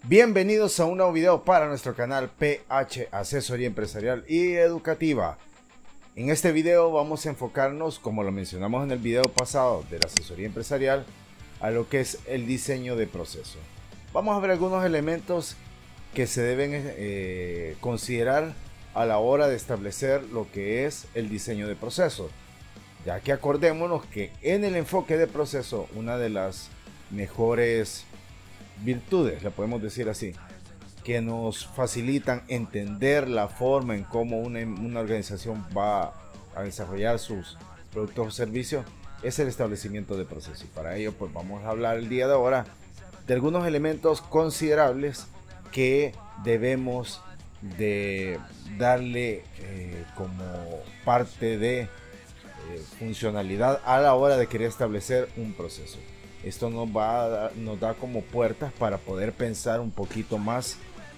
Bienvenidos a un nuevo video para nuestro canal PH Asesoría Empresarial y Educativa. En este video vamos a enfocarnos, como lo mencionamos en el video pasado de la asesoría empresarial, a lo que es el diseño de proceso. Vamos a ver algunos elementos que se deben considerar a la hora de establecer lo que es el diseño de proceso, ya que acordémonos que en el enfoque de proceso una de las mejores virtudes, le podemos decir así, que nos facilitan entender la forma en cómo una organización va a desarrollar sus productos o servicios es el establecimiento de procesos. Y para ello pues vamos a hablar el día de ahora de algunos elementos considerables que debemos de darle como parte de funcionalidad a la hora de querer establecer un proceso. Esto nos da como puertas para poder pensar un poquito más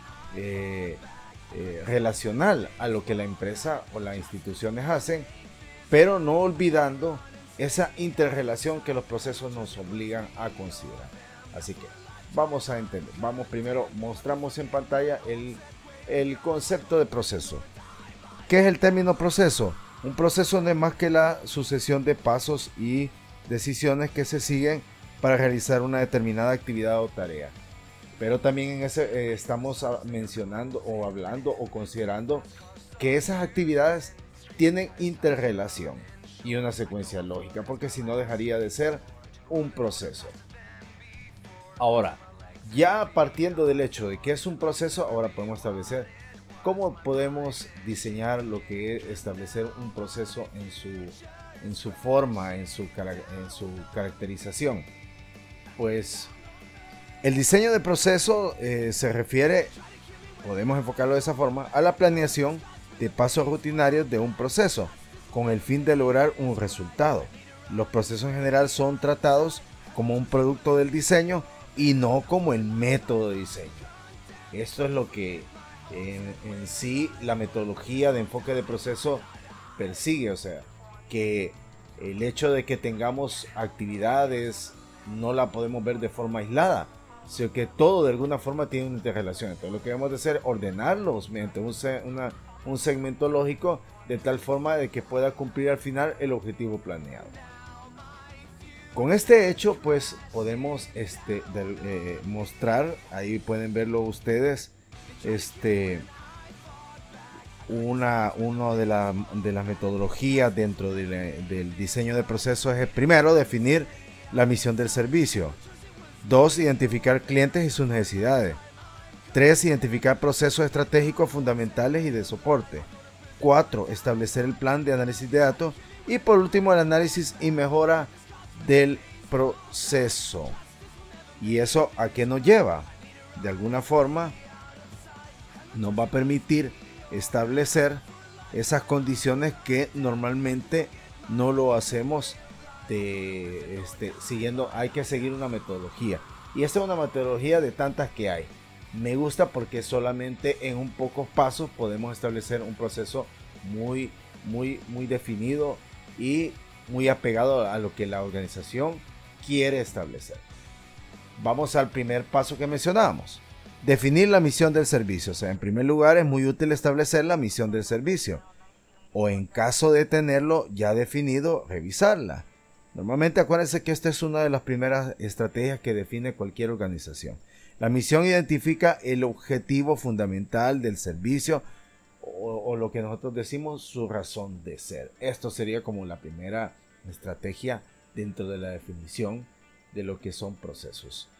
relacional a lo que la empresa o las instituciones hacen, pero no olvidando esa interrelación que los procesos nos obligan a considerar. Así que vamos a entender. Vamos primero, mostramos en pantalla el concepto de proceso. ¿Qué es el término proceso? Un proceso no es más que la sucesión de pasos y decisiones que se siguen para realizar una determinada actividad o tarea. Pero también en ese estamos mencionando o hablando o considerando que esas actividades tienen interrelación y una secuencia lógica, porque si no dejaría de ser un proceso. Ahora, ya partiendo del hecho de que es un proceso, ahora podemos establecer cómo podemos diseñar lo que es establecer un proceso en su forma, en su caracterización. Pues el diseño de proceso se refiere, podemos enfocarlo de esa forma, a la planeación de pasos rutinarios de un proceso con el fin de lograr un resultado. Los procesos en general son tratados como un producto del diseño y no como el método de diseño. Esto es lo que en sí la metodología de enfoque de proceso persigue, o sea, que el hecho de que tengamos actividades no la podemos ver de forma aislada, sino que todo de alguna forma tiene una interrelación. Entonces lo que debemos de hacer es ordenarlos mediante un segmento lógico de tal forma de que pueda cumplir al final el objetivo planeado. Con este hecho pues podemos mostrar, ahí pueden verlo ustedes, una de las metodologías dentro del diseño de procesos es primero definir la misión del servicio. 2. Identificar clientes y sus necesidades. 3. Identificar procesos estratégicos fundamentales y de soporte. 4. Establecer el plan de análisis de datos. Y por último, el análisis y mejora del proceso. ¿Y eso a qué nos lleva? De alguna forma nos va a permitir establecer esas condiciones que normalmente no lo hacemos siguiendo. Hay que seguir una metodología, y esta es una metodología de tantas que hay. Me gusta porque solamente en un pocos pasos podemos establecer un proceso muy definido y muy apegado a lo que la organización quiere establecer. Vamos al primer paso que mencionábamos: definir la misión del servicio. O sea, en primer lugar es muy útil establecer la misión del servicio, o en caso de tenerlo ya definido, revisarla. Normalmente acuérdense que esta es una de las primeras estrategias que define cualquier organización. La misión identifica el objetivo fundamental del servicio, o lo que nosotros decimos su razón de ser. Esto sería como la primera estrategia dentro de la definición de lo que son procesos.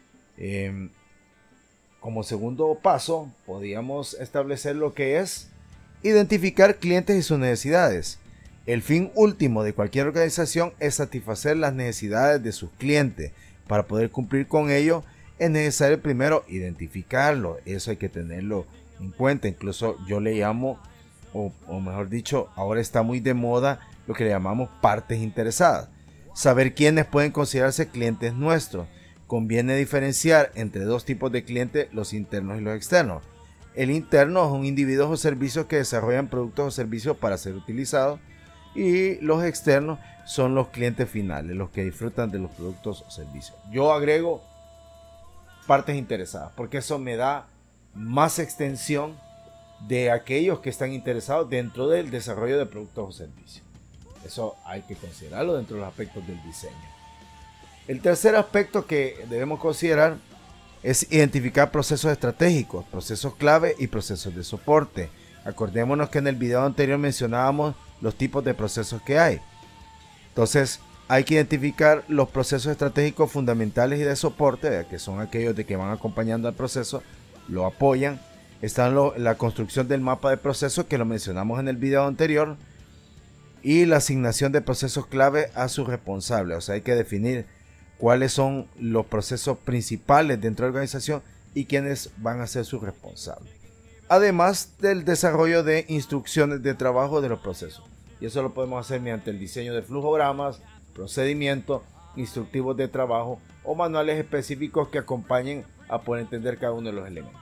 Como segundo paso podríamos establecer lo que es identificar clientes y sus necesidades. El fin último de cualquier organización es satisfacer las necesidades de sus clientes. Para poder cumplir con ello es necesario primero identificarlo. Eso hay que tenerlo en cuenta. Incluso yo le llamo, o mejor dicho, ahora está muy de moda lo que le llamamos partes interesadas. Saber quiénes pueden considerarse clientes nuestros. Conviene diferenciar entre dos tipos de clientes, los internos y los externos. El interno es un individuo o servicios que desarrollan productos o servicios para ser utilizados, y los externos son los clientes finales, los que disfrutan de los productos o servicios. Yo agrego partes interesadas, porque eso me da más extensión de aquellos que están interesados dentro del desarrollo de productos o servicios. Eso hay que considerarlo dentro de los aspectos del diseño. El tercer aspecto que debemos considerar es identificar procesos estratégicos, procesos clave y procesos de soporte. Acordémonos que en el video anterior mencionábamos los tipos de procesos que hay. Entonces hay que identificar los procesos estratégicos fundamentales y de soporte, que son aquellos de que van acompañando al proceso, lo apoyan. Está la construcción del mapa de procesos, que lo mencionamos en el video anterior, y la asignación de procesos clave a su responsable. O sea, hay que definir cuáles son los procesos principales dentro de la organización y quiénes van a ser sus responsables. Además del desarrollo de instrucciones de trabajo de los procesos. Y eso lo podemos hacer mediante el diseño de flujogramas, procedimientos, instructivos de trabajo o manuales específicos que acompañen a poder entender cada uno de los elementos.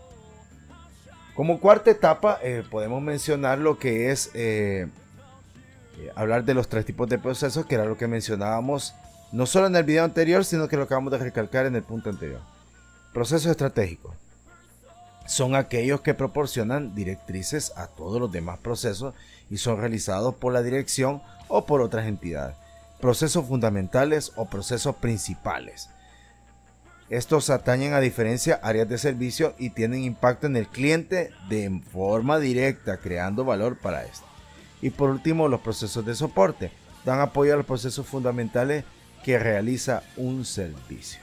Como cuarta etapa podemos mencionar lo que es hablar de los tres tipos de procesos, que era lo que mencionábamos no solo en el video anterior, sino que lo acabamos de recalcar en el punto anterior. Procesos estratégicos son aquellos que proporcionan directrices a todos los demás procesos y son realizados por la dirección o por otras entidades. Procesos fundamentales o procesos principales. Estos atañen a diferencia áreas de servicio y tienen impacto en el cliente de forma directa, creando valor para este. Y por último, los procesos de soporte dan apoyo a los procesos fundamentales que realiza un servicio.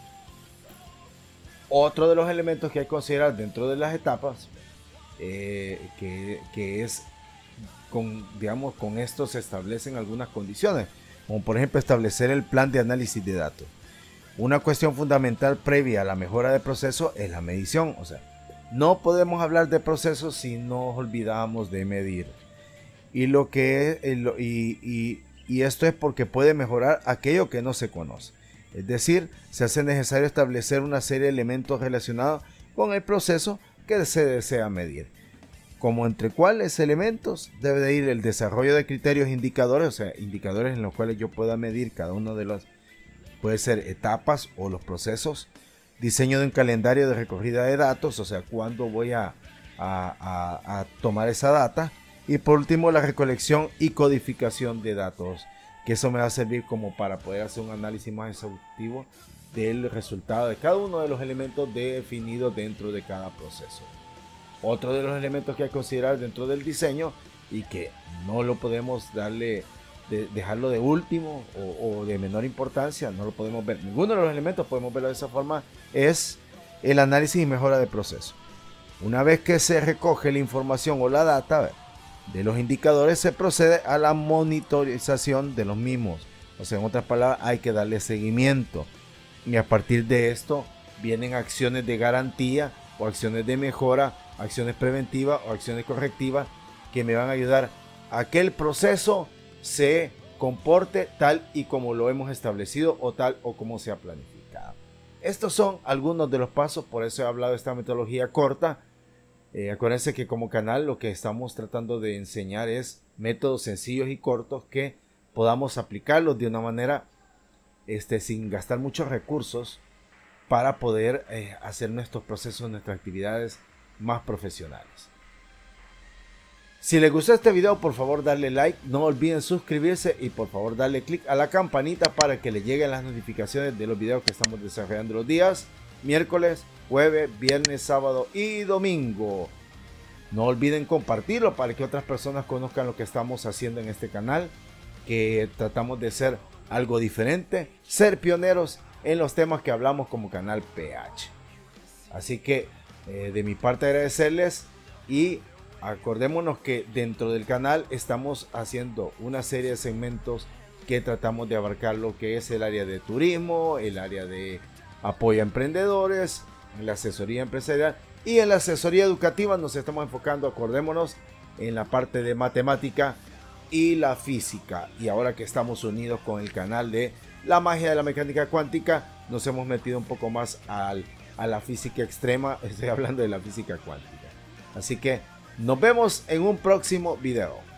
Otro de los elementos que hay que considerar dentro de las etapas, que es con esto se establecen algunas condiciones, como por ejemplo establecer el plan de análisis de datos. Una cuestión fundamental previa a la mejora de proceso es la medición. O sea, no podemos hablar de procesos si nos olvidamos de medir. Y esto es porque puede mejorar aquello que no se conoce. Es decir, se hace necesario establecer una serie de elementos relacionados con el proceso que se desea medir. Como entre cuáles elementos debe de ir el desarrollo de criterios indicadores, o sea, indicadores en los cuales yo pueda medir cada uno de los, puede ser etapas o los procesos. Diseño de un calendario de recogida de datos, o sea, cuándo voy a tomar esa data. Y por último, la recolección y codificación de datos, que eso me va a servir como para poder hacer un análisis más exhaustivo del resultado de cada uno de los elementos definidos dentro de cada proceso. Otro de los elementos que hay que considerar dentro del diseño y que no lo podemos dejarlo de último o de menor importancia, no lo podemos ver. Ninguno de los elementos podemos verlo de esa forma, es el análisis y mejora de proceso. Una vez que se recoge la información o la data de los indicadores, se procede a la monitorización de los mismos. O sea, en otras palabras, hay que darle seguimiento. Y a partir de esto vienen acciones de garantía o acciones de mejora, acciones preventivas o acciones correctivas que me van a ayudar a que el proceso se comporte tal y como lo hemos establecido o tal o como se ha planificado. Estos son algunos de los pasos, por eso he hablado de esta metodología corta. Acuérdense que como canal lo que estamos tratando de enseñar es métodos sencillos y cortos que podamos aplicarlos de una manera sin gastar muchos recursos para poder hacer nuestros procesos, nuestras actividades más profesionales. Si les gustó este video, por favor darle like, no olviden suscribirse y por favor darle click a la campanita para que le lleguen las notificaciones de los videos que estamos desarrollando los días miércoles, jueves, viernes, sábado y domingo. No olviden compartirlo para que otras personas conozcan lo que estamos haciendo en este canal, que tratamos de ser algo diferente, ser pioneros en los temas que hablamos como canal PH. Así que de mi parte agradecerles y acordémonos que dentro del canal estamos haciendo una serie de segmentos que tratamos de abarcar lo que es el área de turismo, el área de apoyo a emprendedores, en la asesoría empresarial y en la asesoría educativa nos estamos enfocando, acordémonos, en la parte de matemática y la física. Y ahora que estamos unidos con el canal de la magia de la mecánica cuántica, nos hemos metido un poco más a la física extrema, estoy hablando de la física cuántica. Así que nos vemos en un próximo video.